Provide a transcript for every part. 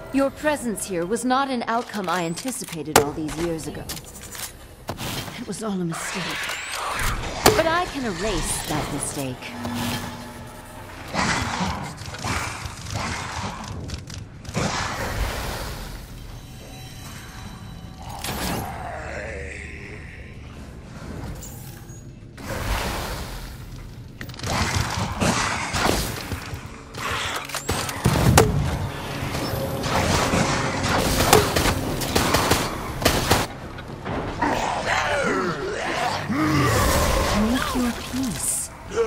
Your presence here was not an outcome I anticipated all these years ago. It was all a mistake. But I can erase that mistake. Your peace.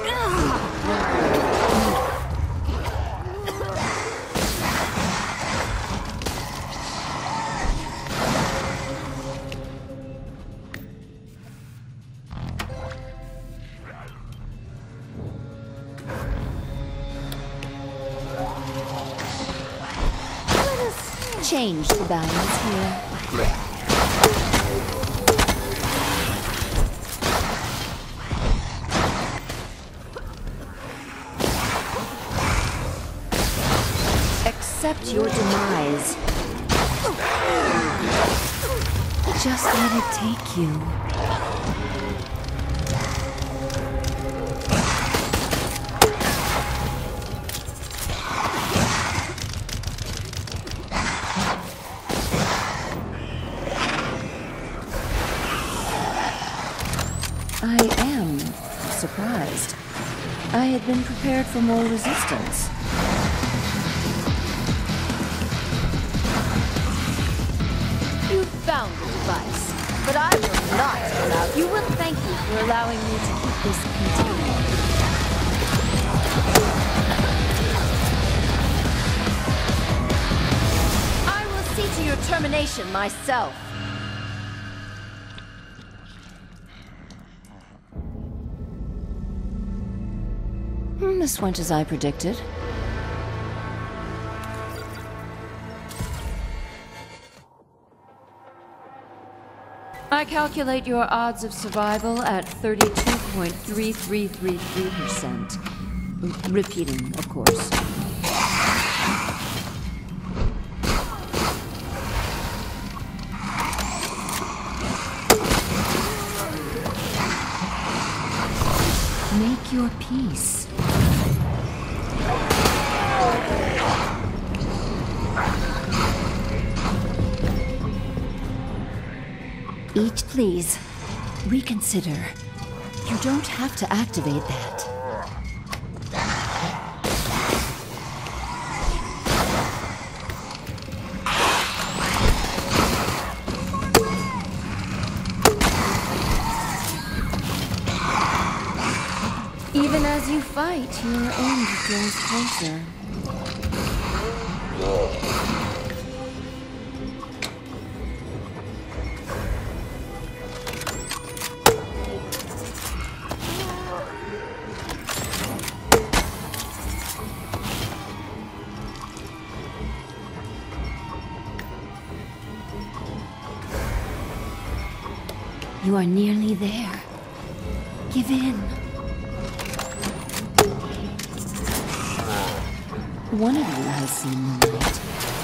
Let us change the balance here. Accept your demise. Just let it take you. I am surprised. I had been prepared for more resistance. Found the device, but I will not allow you. Will thank you for allowing me to keep this contained. I will see to your termination myself. This went as I predicted. I calculate your odds of survival at 32.3333%. Repeating, of course. Make your peace. Each, please. Reconsider. You don't have to activate that. Even as you fight, your end draws closer. You are nearly there. Give in. One of you has seen the light.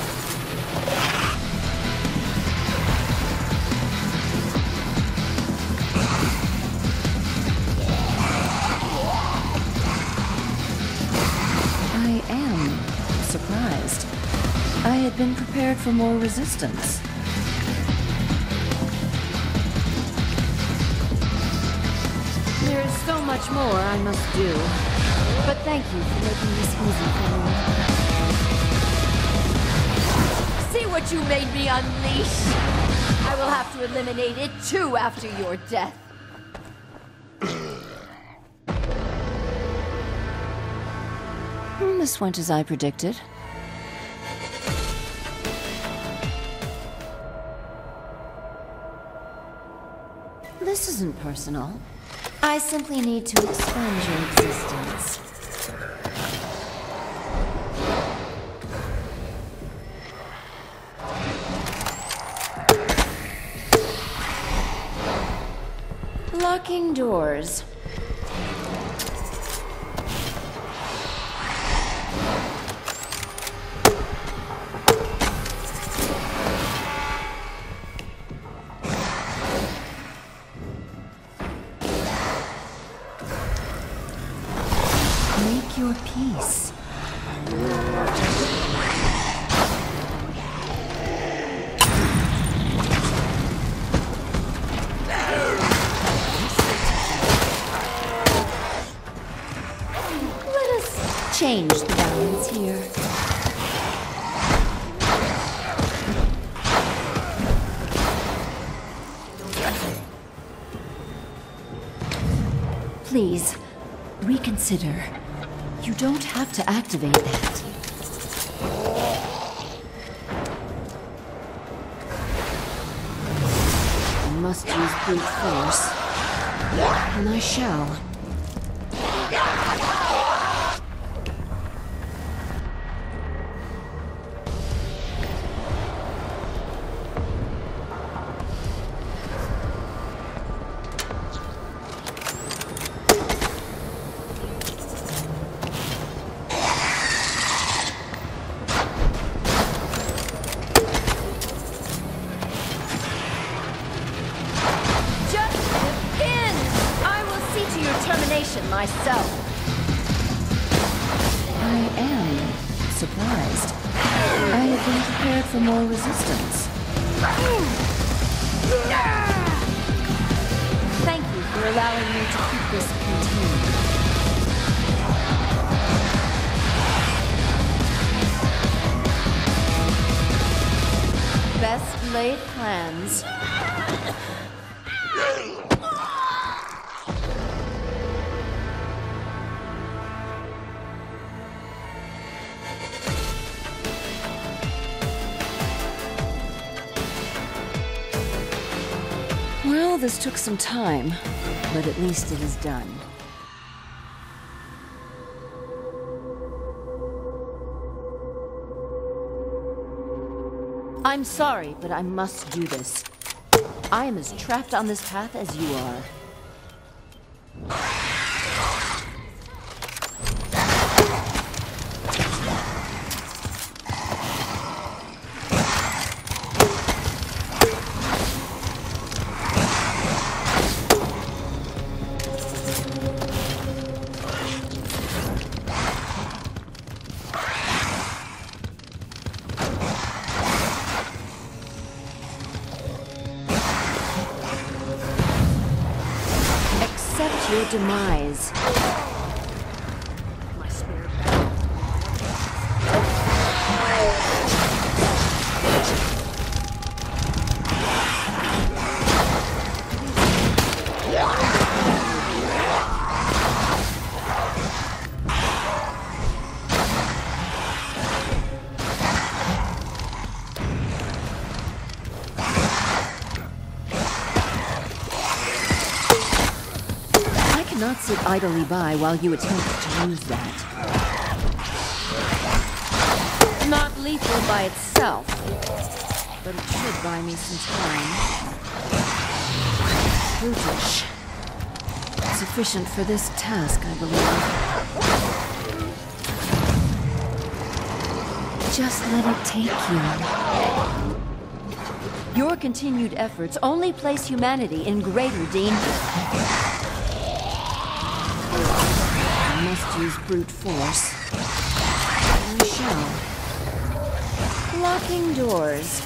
I am surprised. I had been prepared for more resistance. There is so much more I must do, but thank you for making this easy for me. See what you made me unleash? I will have to eliminate it too after your death. This went as I predicted. This isn't personal. I simply need to expunge your existence. Locking doors. your peace. Let us change the balance here. Please, reconsider. You don't have to activate that. I must use brute force. And I shall. Myself. I am surprised. I had been prepared for more resistance. Thank you for allowing me to keep this contained. Best laid plans. Well, this took some time, but at least it is done. I'm sorry, but I must do this. I am as trapped on this path as you are. Your demise. My spirit. Not sit idly by while you attempt to use that. Not lethal by itself, but it should buy me some time. Brutish. Sufficient for this task, I believe. Just let it take you. Your continued efforts only place humanity in greater danger. I must use brute force. I shall. Locking doors.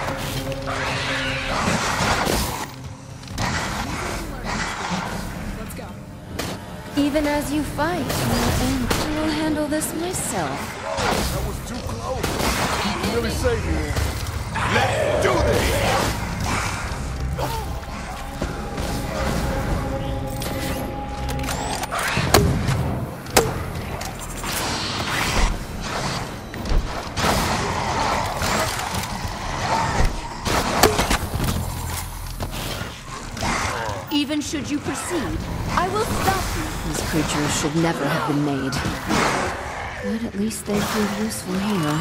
Let's go. Even as you fight, I will handle this myself. That was too close. You really saved me. Let's do this! Even should you proceed, I will stop you. These creatures should never have been made. But at least they prove useful here.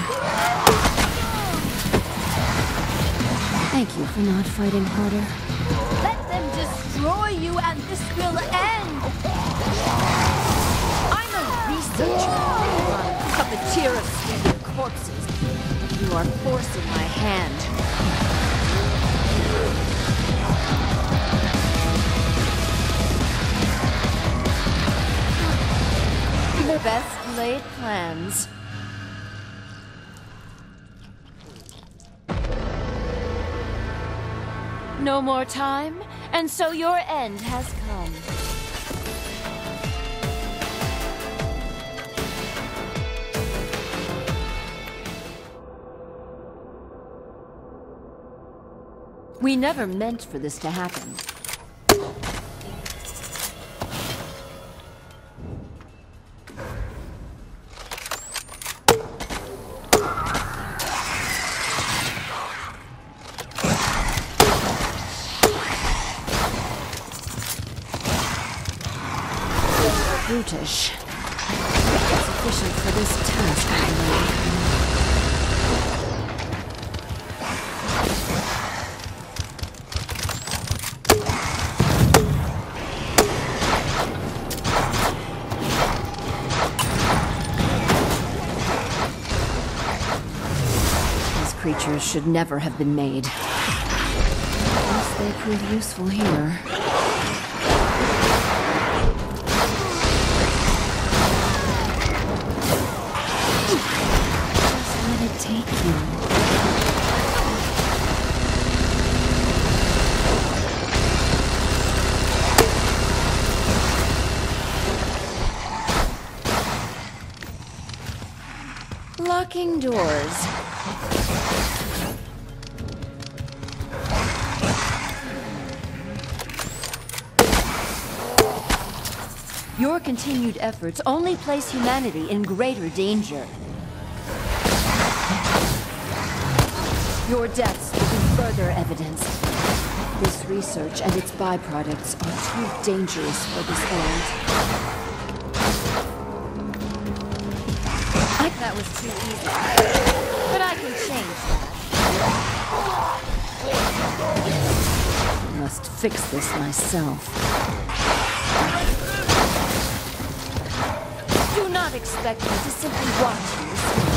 Thank you for not fighting harder. Let them destroy you and this will end! I'm a researcher, not a puppeteer of sleeping corpses. You are forcing my hand. Best laid plans. No more time, and so your end has come. We never meant for this to happen. Brutish. Sufficient for this task, I believe. These creatures should never have been made. Unless they prove useful here. Take you. Locking doors. Your continued efforts only place humanity in greater danger. Your deaths will be further evidence. This research and its byproducts are too dangerous for this world. That was too easy. But I can change that. Must fix this myself. Do not expect me to simply watch you.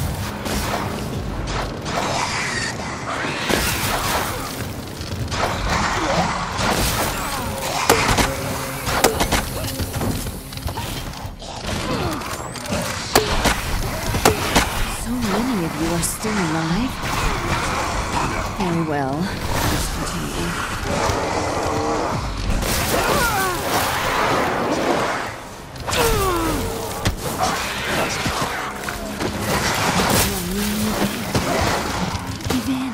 You are still alive? Very well. Let's continue. Give in.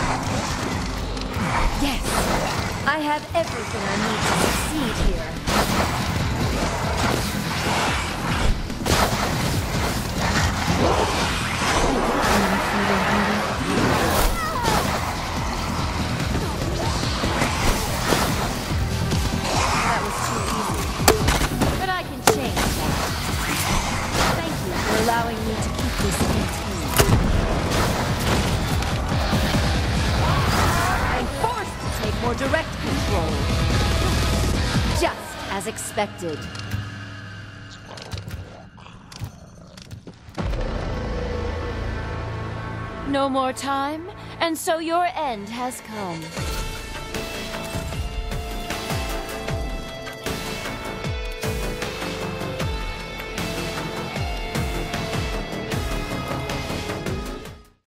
Yes, I have everything I need to succeed here. That was too easy. But I can change that. Thank you for allowing me to keep this contained. I'm forced to take more direct control. Just as expected. No more time, and so your end has come.